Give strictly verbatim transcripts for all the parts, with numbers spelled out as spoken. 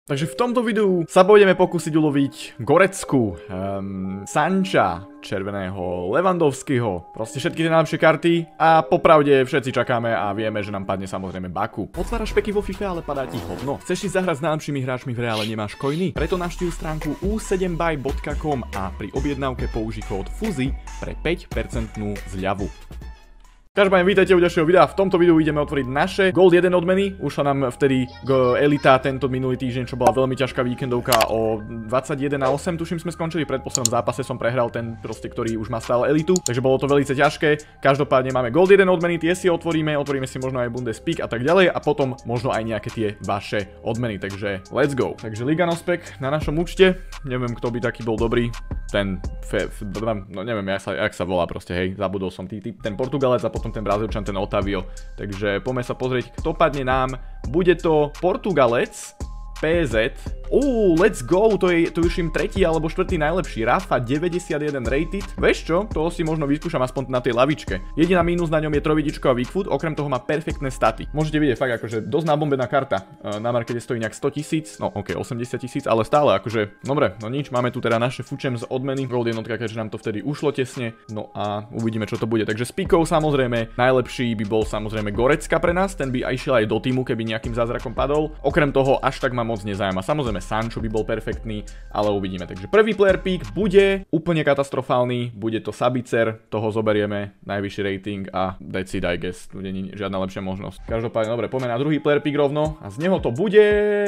Takže v tomto videu sa budeme pokúsiť uloviť Gorecku, um, Sancha, červeného, Lewandowskiho, proste všetky tie najlepšie karty a popravde všetci čakáme a vieme, že nám padne samozrejme Baku. Otváraš peky vo FIFA, ale padá ti hovno. Chceš si zahrať s najlepšími hráčmi v hre, ale nemáš coiny? Preto navštív stránku u sedem buy bodka com a pri objednávke použij kód FUZI pre päť percent zľavu. Každopádne vítajte u ďalšieho videa. V tomto videu ideme otvoriť naše Gold jeden odmeny. Ušla nám vtedy elita tento minulý týždeň, čo bola veľmi ťažká víkendovka o dvadsaťjeden na osem, tuším sme skončili. V predposlednom zápase som prehral ten proste, ktorý už má stále elitu, takže bolo to veľmi ťažké. Každopádne máme Gold jeden odmeny, tie si otvoríme, otvoríme si možno aj Bundespeak a tak ďalej a potom možno aj nejaké tie vaše odmeny, takže let's go. Takže Liga Nospek na našom účte, neviem kto by taký bol dobrý. Ten, fe, f, no neviem, jak sa, jak sa volá proste, hej, zabudol som tý, tý, ten Portugalec a potom ten Brazílčan, ten Otavio. Takže poďme sa pozrieť, kto padne nám. Bude to Portugalec, pé zet. Uuu, let's go, to je, to už im tretí alebo štvrtý najlepší. Rafa deväťdesiatjeden rated. Vieš čo, toho si možno vyskúšam aspoň na tej lavičke. Jediná mínus na ňom je trojvidičko a Weakfoot, okrem toho má perfektné staty. Môžete vidieť fakt akože dosť nábombená karta. Na markete stojí nejak sto tisíc, no ok, osemdesiat tisíc, ale stále akože, dobre, no nič, máme tu teda naše fučem z odmeny. Gold jednotka, keďže nám to vtedy ušlo tesne. No a uvidíme, čo to bude. Takže s píkou samozrejme, najlepší by bol samozrejme Gorecka pre nás, ten by aj išiel aj do týmu, keby nejakým zázrakom padol. Okrem toho až tak ma moc nezajíma. Samozrejme Sancho by bol perfektný, ale uvidíme. Takže prvý player pick bude úplne katastrofálny, bude to Sabicer, toho zoberieme, najvyšší rating a that's it, I guess, tu nie je žiadna lepšia možnosť. Každopádne, dobre, poďme na druhý player pick rovno a z neho to bude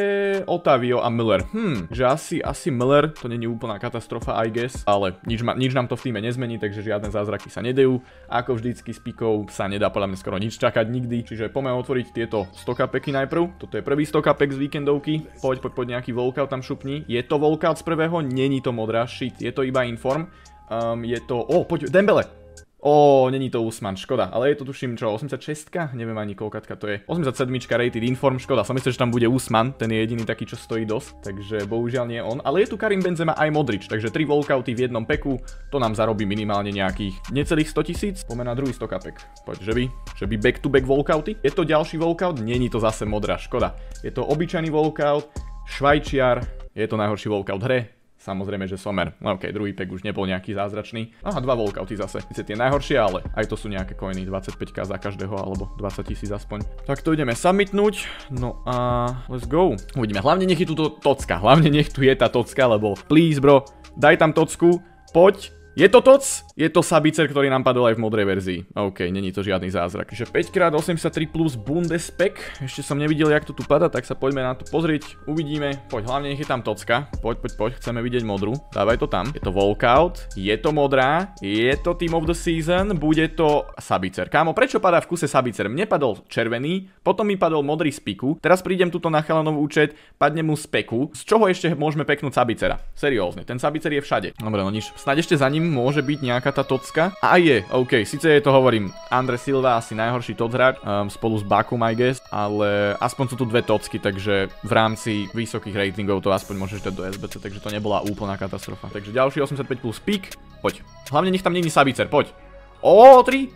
Otavio a Müller. Hm, že asi, asi Müller, to nie je úplná katastrofa, I guess, ale nič, ma, nič nám to v týme nezmení, takže žiadne zázraky sa nedajú. Ako vždycky s pikou sa nedá podľa mňa skoro nič čakať nikdy, čiže poďme otvoriť tieto stokapeky najprv. Toto je prvý stokapek z víkendovky. Poď, poď, poď nejaký walkout tam šupni. Je to walkout z prvého? Není to modrá, shit, je to iba inform. Um, je to, ó, oh, poď, Dembele. Ó, oh, není to Usman, škoda, ale je to tuším čo, osemdesiatšestka? Neviem ani koľkatka to je. osemdesiatsedem rated inform, škoda, som myslel, že tam bude Usman, ten je jediný taký, čo stojí dosť, takže bohužiaľ nie on. Ale je tu Karim Benzema aj Modrič, takže tri walkouty v jednom peku, to nám zarobí minimálne nejakých necelých sto tisíc. Poďme na druhý stokapek. Poď, že by, že by back to back walkouty. Je to ďalší walkout? Není to zase modrá, škoda. Je to obyčajný walkout, Švajčiar, je to najhorší walkout v hre. Samozrejme, že Sommer. Ok, druhý pack už nebol nejaký zázračný. Aha, dva walkouty zase. Sice tie najhoršie, ale aj to sú nejaké coiny. dvadsaťpäť tisíc za každého, alebo dvadsať tisíc aspoň. Tak to ideme submitnúť. No a let's go. Uvidíme. Hlavne nech je tu to tocka. Hlavne nech tu je tá tocka, lebo please bro, daj tam tocku. Poď. Je to toc? Je to Sabicer, ktorý nám padol aj v modrej verzii. OK, není to žiadny zázrak. Čiže päť krát osemdesiattri plus Bundespeak. Ešte som nevidel, jak to tu pada, tak sa poďme na to pozrieť. Uvidíme. Poď, hlavne nech je tam tocka. Poď, poď, poď, chceme vidieť modrú. Dávaj to tam. Je to walkout. Je to modrá. Je to team of the season. Bude to Sabicer. Kámo, prečo padá v kuse Sabicer? Mne padol červený, potom mi padol modrý z piku. Teraz prídem tuto na chalanov účet, padne mu z peku. Z čoho ešte môžeme peknúť Sabicera? Seriózne, ten Sabicer je všade. Dobre, no nič. Snáď ešte za ním môže byť nejaká tá tocka. A je, OK, síce je to, hovorím, Andre Silva asi najhorší toc hráč, um, spolu s Bakum, I guess, ale aspoň sú tu dve tocky, takže v rámci vysokých ratingov to aspoň môžeš dať do es bé cé, takže to nebola úplná katastrofa. Takže ďalší osemdesiatpäť plus pík, poď. Hlavne nech tam není Sabicer, poď. Ó, tri.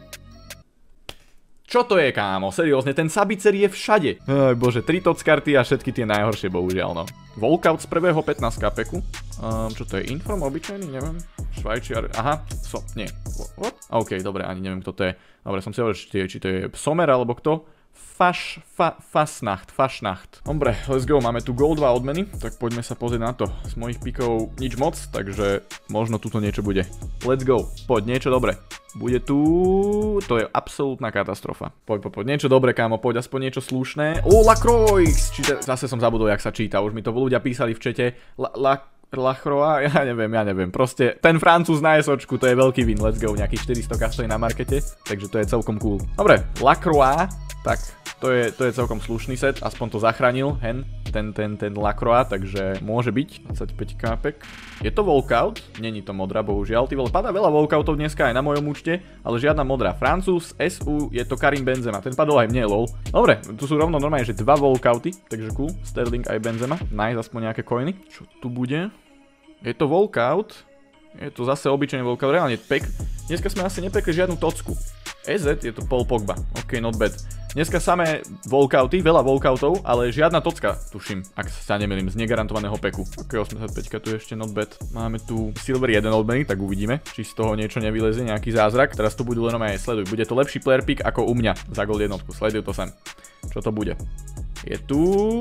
Čo to je, kámo? Seriózne, ten Sabicer je všade. Aj bože, tri toc karty a všetky tie najhoršie, bohužiaľ, no. Walkout z prvého pätnásť kapeku. Um, čo to je? Inform obyčajný? Neviem. Švajčiar. Aha. So, nie. What? OK, dobre, ani neviem, kto to je. Dobre, som si hovoril, či, či to je Sommer alebo kto. Faš, fa, Fasnacht, Fašnacht. Dobre, let's go, máme tu Gold dva odmeny, tak poďme sa pozrieť na to. Z mojich pikov nič moc, takže možno tuto niečo bude. Let's go, poď, niečo dobre. Bude tu... To je absolútna katastrofa. Poď, poď, poď, niečo dobre, kámo, poď, aspoň niečo slušné. Ó, Lacroix! Čiže zase som zabudol, jak sa číta, už mi to ľudia písali v čete. La, la, Lachroa, ja neviem, ja neviem, proste ten Francúz na esočku, to je veľký win, let's go, nejakých štyristo ka stojí na markete, takže to je celkom cool. Dobre, Lacroix, tak to je, to je celkom slušný set, aspoň to zachránil, hen, ten, ten, ten Lacroix, takže môže byť, dvadsaťpäť kápek. Je to walkout, není to modrá, bohužiaľ, ty vole, padá veľa walkoutov dneska aj na mojom účte, ale žiadna modrá. Francúz, es ú, je to Karim Benzema, ten padol aj mne, lol. Dobre, tu sú rovno normálne, že dva walkouty, takže cool, Sterling aj Benzema, nice, aspoň nejaké coiny. Čo tu bude? Je to walkout, je to zase obyčajný walkout, reálne pek. Dneska sme asi nepekli žiadnu tocku. é zet je to Paul Pogba, ok, not bad. Dneska samé walkouty, veľa walkoutov, ale žiadna tocka, tuším, ak sa nemýlim, z negarantovaného peku. Ok, osemdesiatpäť tu je ešte not bad. Máme tu silver jeden odmeny, tak uvidíme, či z toho niečo nevylezie, nejaký zázrak. Teraz tu budú len aj sleduj. Bude to lepší player pick ako u mňa za gold jednotku. Sleduj to sem. Čo to bude? Je tu...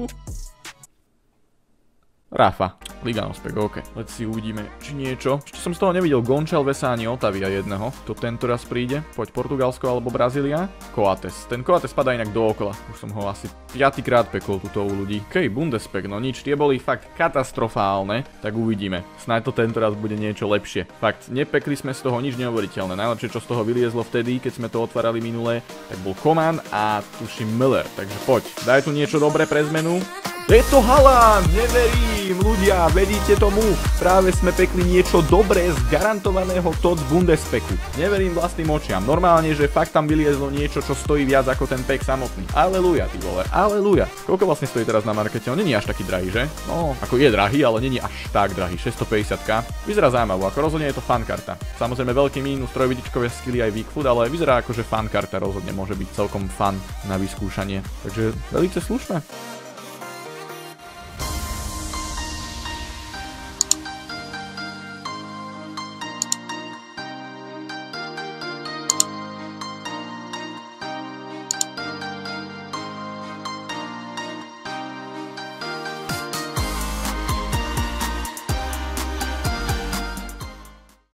Rafa. Liga Nospek, ok. Let's si uvidíme, či niečo. Ešte som z toho nevidel Gončalvesa ani Otavia jedného. To tento raz príde. Poď Portugalsko alebo Brazília. Coates. Ten Coates padá inak dookola. Už som ho asi piatykrát pekol tuto u ľudí. Ok, Bundespek, no nič. Tie boli fakt katastrofálne. Tak uvidíme. Snáď to tento raz bude niečo lepšie. Fakt, nepekli sme z toho nič neuveriteľné. Najlepšie, čo z toho vyliezlo vtedy, keď sme to otvárali minulé, tak bol Coman a tuším Müller. Takže poď, daj tu niečo dobré pre zmenu. Je to Haaland, neverím, ľudia, vedíte tomu, práve sme pekli niečo dobré z garantovaného T O C Bundespeku. Neverím vlastným očiam, normálne, že fakt tam vyliezlo niečo, čo stojí viac ako ten pek samotný. Aleluja, ty vole, aleluja. Koľko vlastne stojí teraz na markete? On není až taký drahý, že? No, ako je drahý, ale není až tak drahý, šesťstopäťdesiat. Vyzerá zaujímavo, ako rozhodne je to fan karta. Samozrejme veľký mínus, trojvidičkové skilly aj weak foot, ale vyzerá ako, že fan karta rozhodne môže byť celkom fan na vyskúšanie. Takže veľmi slušné.